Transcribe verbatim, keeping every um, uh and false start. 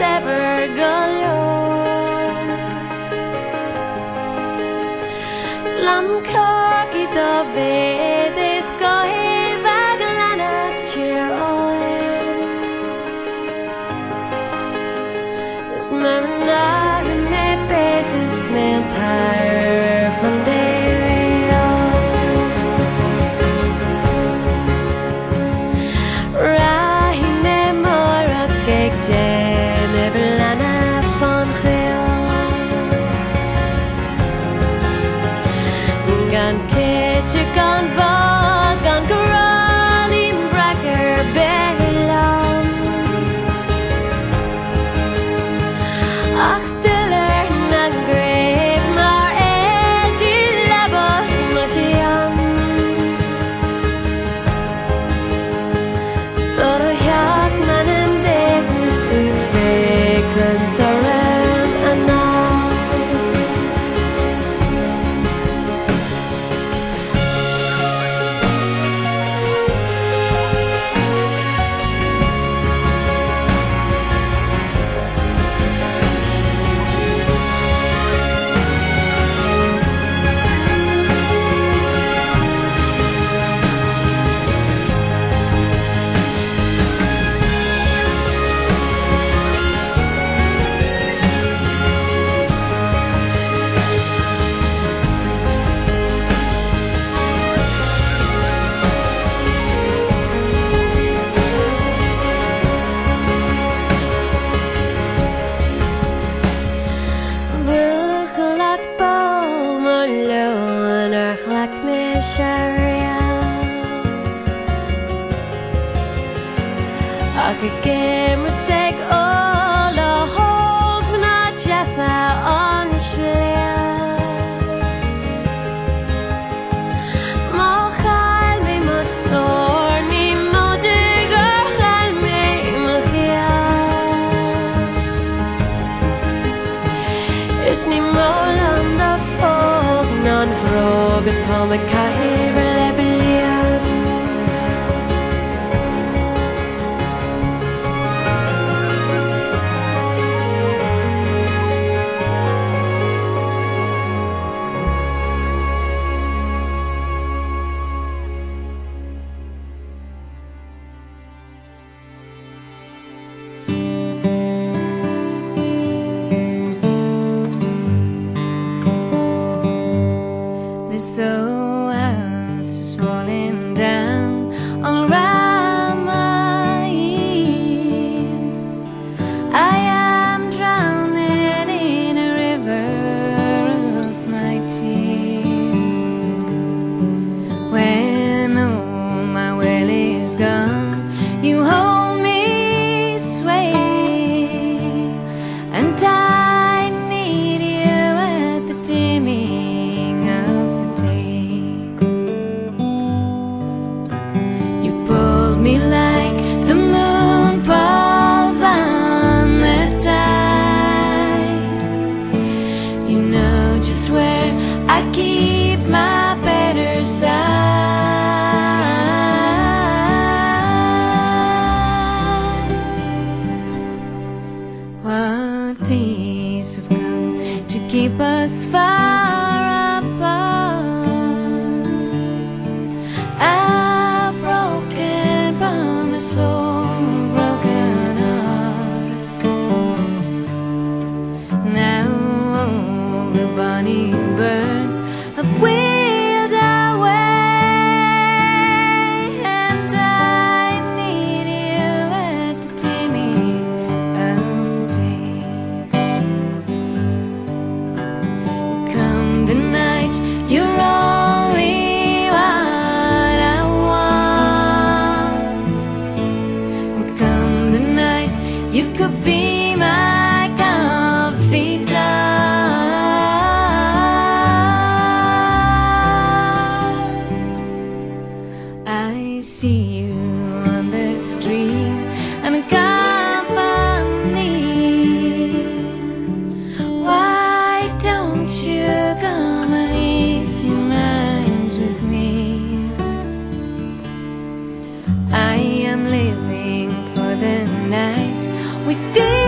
ever galore. Slum corky the vedes gohi vaglanas cheer on. This man not in a basis man tire from day. Gan kitchen, gan bad, gan goran in bracker belan. Ach, diller na grave, maar el di labos machian. Sor jak nanen de gustu feken taren ana. Ach ik kem het zeg alle hoog na jessa onschleer. Moch al me mastor ni mojiger al me magia. Is ni molan de fog non vroge tome kahever lebelian. This old house is falling down all around my ears. I am drowning in a river of my tears. When all my well is gone, you hold me sway, and I need you at the dimming of me like the moon falls on the tide. You know just where I keep my better side. What days have come to keep us far apart? Soul broken heart. Now all the bonny birds have wheeled away, and I need you at the dimming of the day. Come the night, you're only what I want. Come the night, you could be my confidant. I see you on the street and company. Why don't you come and ease your mind with me? I am living for the night we still